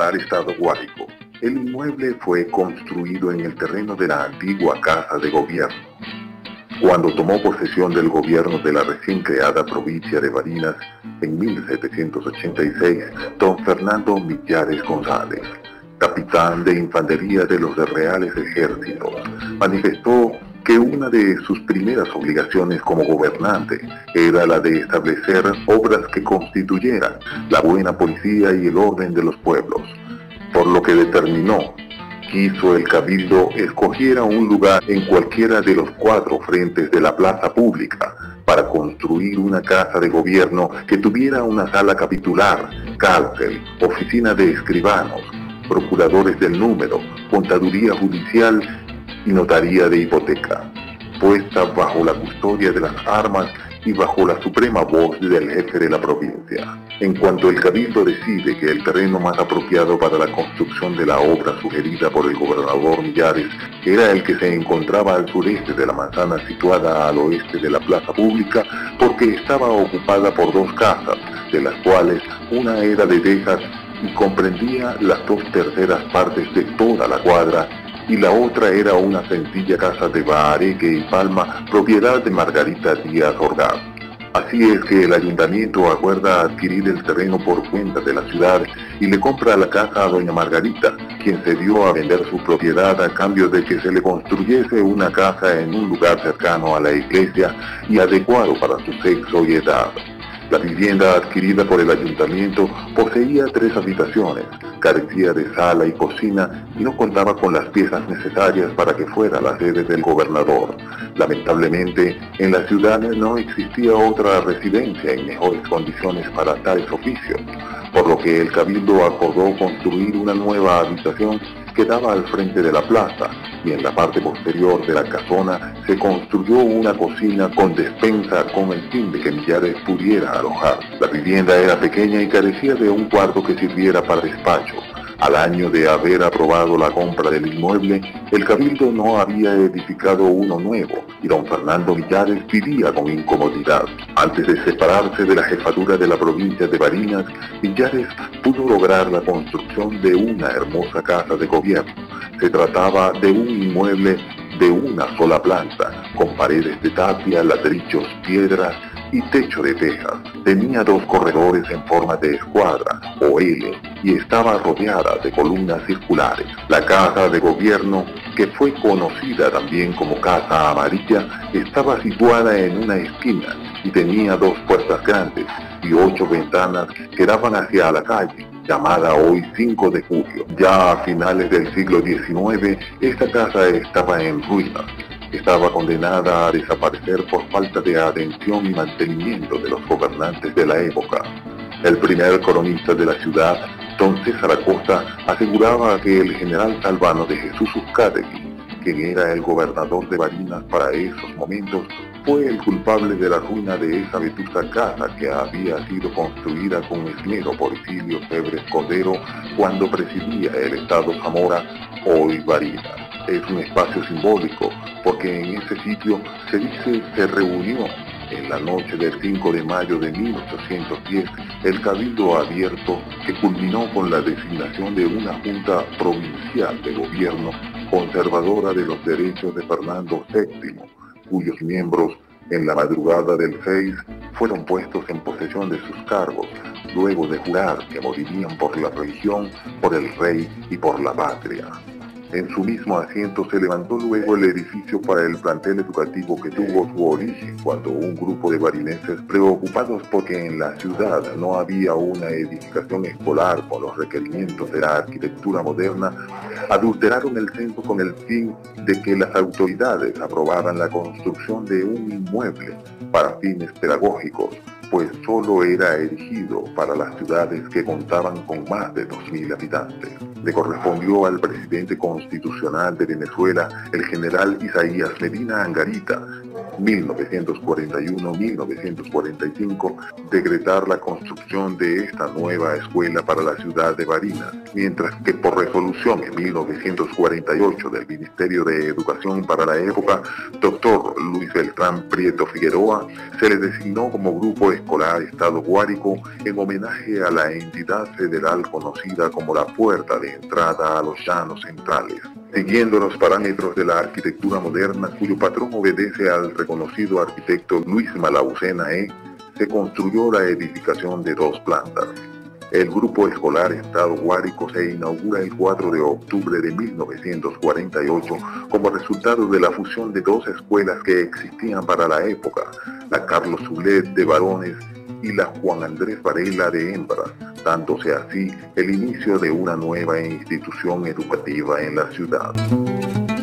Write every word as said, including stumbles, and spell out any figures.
al estado Guárico. El inmueble fue construido en el terreno de la antigua Casa de Gobierno. Cuando tomó posesión del gobierno de la recién creada provincia de Barinas en mil setecientos ochenta y seis, don Fernando Millares González, capitán de infantería de los Reales Ejércitos, manifestó que una de sus primeras obligaciones como gobernante era la de establecer obras que constituyeran la buena policía y el orden de los pueblos, por lo que determinó, quiso el cabildo escogiera un lugar en cualquiera de los cuatro frentes de la plaza pública para construir una casa de gobierno que tuviera una sala capitular, cárcel, oficina de escribanos, procuradores del número, contaduría judicial y notaría de hipoteca, puesta bajo la custodia de las armas y bajo la suprema voz del jefe de la provincia. En cuanto el cabildo decide que el terreno más apropiado para la construcción de la obra sugerida por el gobernador Millares era el que se encontraba al sureste de la manzana situada al oeste de la plaza pública, porque estaba ocupada por dos casas, de las cuales una era de tejas y comprendía las dos terceras partes de toda la cuadra, y la otra era una sencilla casa de bahareque y palma, propiedad de Margarita Díaz Orgaz. Así es que el ayuntamiento acuerda adquirir el terreno por cuenta de la ciudad y le compra la casa a doña Margarita, quien se dio a vender su propiedad a cambio de que se le construyese una casa en un lugar cercano a la iglesia y adecuado para su sexo y edad. La vivienda adquirida por el ayuntamiento poseía tres habitaciones, carecía de sala y cocina y no contaba con las piezas necesarias para que fuera la sede del gobernador. Lamentablemente, en la ciudad no existía otra residencia en mejores condiciones para tales oficios, por lo que el cabildo acordó construir una nueva habitación que daba al frente de la plaza, y en la parte posterior de la casona se construyó una cocina con despensa con el fin de que Millares pudiera alojar. La vivienda era pequeña y carecía de un cuarto que sirviera para despacho. Al año de haber aprobado la compra del inmueble, el cabildo no había edificado uno nuevo, y don Fernando Millares vivía con incomodidad. Antes de separarse de la jefatura de la provincia de Barinas, Millares pudo lograr la construcción de una hermosa casa de gobierno. Se trataba de un inmueble de una sola planta, con paredes de tapia, ladrillos, piedras y techo de tejas. Tenía dos corredores en forma de escuadra, o L, y estaba rodeada de columnas circulares. La casa de gobierno, que fue conocida también como Casa Amarilla, estaba situada en una esquina y tenía dos puertas grandes y ocho ventanas que daban hacia la calle, llamada hoy cinco de julio. Ya a finales del siglo diecinueve, esta casa estaba en ruinas. Estaba condenada a desaparecer por falta de atención y mantenimiento de los gobernantes de la época. El primer cronista de la ciudad, don César Acosta, aseguraba que el general Salvano de Jesús Uzcategui, quien era el gobernador de Barinas para esos momentos, fue el culpable de la ruina de esa vetusta casa que había sido construida con esmero por Isidro Febres Cordero cuando presidía el estado Zamora, hoy Barinas. Es un espacio simbólico porque en ese sitio se dice se reunió en la noche del cinco de mayo de mil ochocientos diez el cabildo abierto que culminó con la designación de una junta provincial de gobierno conservadora de los derechos de Fernando séptimo, cuyos miembros en la madrugada del seis fueron puestos en posesión de sus cargos, luego de jurar que morirían por la religión, por el rey y por la patria. En su mismo asiento se levantó luego el edificio para el plantel educativo que tuvo su origen cuando un grupo de barinenses, preocupados porque en la ciudad no había una edificación escolar con los requerimientos de la arquitectura moderna, adulteraron el censo con el fin de que las autoridades aprobaran la construcción de un inmueble para fines pedagógicos, pues solo era erigido para las ciudades que contaban con más de dos mil habitantes. Le correspondió al presidente constitucional de Venezuela, el general Isaías Medina Angarita, mil novecientos cuarenta y uno a mil novecientos cuarenta y cinco, decretar la construcción de esta nueva escuela para la ciudad de Barinas, mientras que por resolución en mil novecientos cuarenta y ocho del Ministerio de Educación para la época, doctor Luis Beltrán Prieto Figueroa, se le designó como Grupo Escolar Estado Guárico en homenaje a la entidad federal conocida como la puerta de entrada a los llanos centrales, siguiendo los parámetros de la arquitectura moderna cuyo patrón obedece al reconocido arquitecto Luis Malaucena E. Se construyó la edificación de dos plantas. El Grupo Escolar Estado Guárico se inaugura el cuatro de octubre de mil novecientos cuarenta y ocho como resultado de la fusión de dos escuelas que existían para la época, la Carlos Zulet de varones y la Juan Andrés Varela de hembras, dándose así el inicio de una nueva institución educativa en la ciudad.